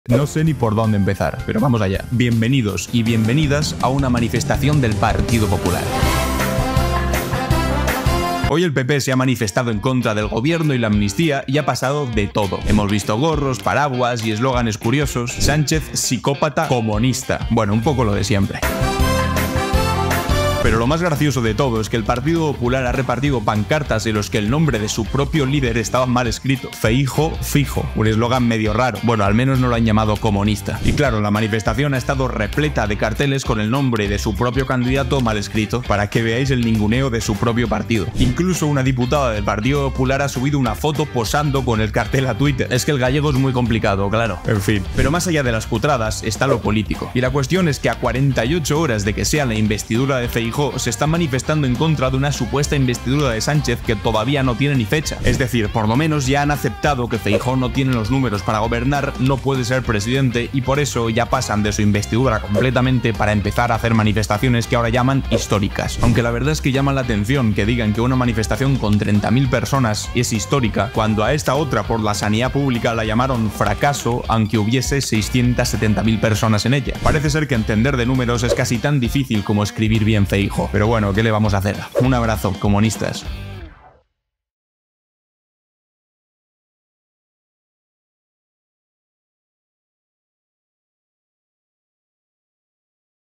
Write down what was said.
No sé ni por dónde empezar, pero vamos allá. Bienvenidos y bienvenidas a una manifestación del Partido Popular. Hoy el PP se ha manifestado en contra del gobierno y la amnistía y ha pasado de todo. Hemos visto gorros, paraguas y eslóganes curiosos. Sánchez, psicópata, comunista. Bueno, un poco lo de siempre. Pero lo más gracioso de todo es que el Partido Popular ha repartido pancartas en los que el nombre de su propio líder estaba mal escrito. Feijóo fijo, un eslogan medio raro. Bueno, al menos no lo han llamado comunista. Y claro, la manifestación ha estado repleta de carteles con el nombre de su propio candidato mal escrito, para que veáis el ninguneo de su propio partido. Incluso una diputada del Partido Popular ha subido una foto posando con el cartel a Twitter. Es que el gallego es muy complicado, claro. En fin. Pero más allá de las putradas está lo político. Y la cuestión es que a 48 horas de que sea la investidura de Feijóo, se están manifestando en contra de una supuesta investidura de Sánchez que todavía no tiene ni fecha. Es decir, por lo menos ya han aceptado que Feijóo no tiene los números para gobernar, no puede ser presidente y por eso ya pasan de su investidura completamente para empezar a hacer manifestaciones que ahora llaman históricas. Aunque la verdad es que llama la atención que digan que una manifestación con 30.000 personas es histórica, cuando a esta otra por la sanidad pública la llamaron fracaso, aunque hubiese 670.000 personas en ella. Parece ser que entender de números es casi tan difícil como escribir bien Feijóo. Pero bueno, ¿qué le vamos a hacer? Un abrazo, comunistas.